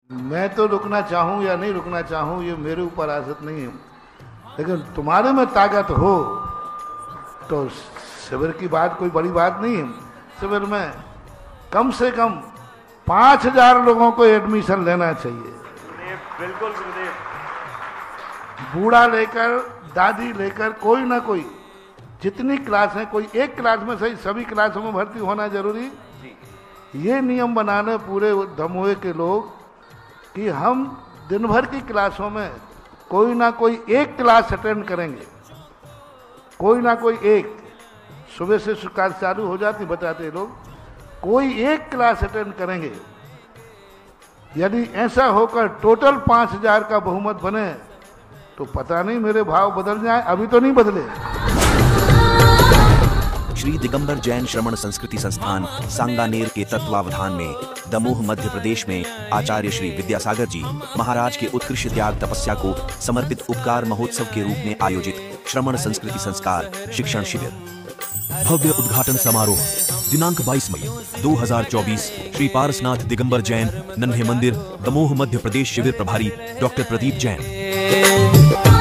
मैं तो रुकना चाहूँ या नहीं रुकना चाहूँ ये मेरे ऊपर आसत नहीं है, लेकिन तुम्हारे में ताकत हो तो शिविर की बात कोई बड़ी बात नहीं है। शिविर में कम से कम 5000 लोगों को एडमिशन लेना चाहिए। बिल्कुल गुरुदेव। बूढ़ा लेकर दादी लेकर कोई ना कोई, जितनी क्लास है कोई एक क्लास में सही सभी क्लासों में भर्ती होना जरूरी। ये नियम बनाने पूरे दमोह के लोग कि हम दिन भर की क्लासों में कोई ना कोई एक क्लास अटेंड करेंगे, कोई ना कोई एक। सुबह से क्लास चालू हो जाती बताते लोग, कोई एक क्लास अटेंड करेंगे। यदि ऐसा होकर टोटल 5000 का बहुमत बने तो पता नहीं मेरे भाव बदल जाए, अभी तो नहीं बदले। श्री दिगंबर जैन श्रमण संस्कृति संस्थान सांगानेर के तत्वावधान में दमोह मध्य प्रदेश में आचार्य श्री विद्यासागर जी महाराज के उत्कृष्ट त्याग तपस्या को समर्पित उपकार महोत्सव के रूप में आयोजित श्रमण संस्कृति संस्कार शिक्षण शिविर। भव्य उद्घाटन समारोह दिनांक 22 मई 2024 श्री पारसनाथ दिगंबर जैन नन्हे मंदिर दमोह मध्य प्रदेश। शिविर प्रभारी डॉक्टर प्रदीप जैन।